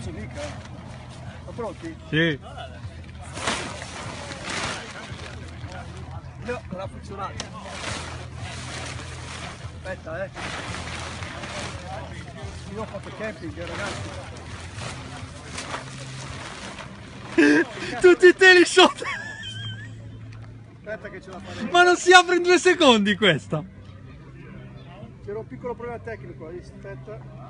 cazzo mica. Sono pronti? Sì. No, non ha funzionato. Aspetta, io ho fatto camping, ragazzi. Tutti i teleshot. Aspetta che ce la faremo. Ma non si apre in 2 secondi questa. C'era un piccolo problema tecnico, aspetta.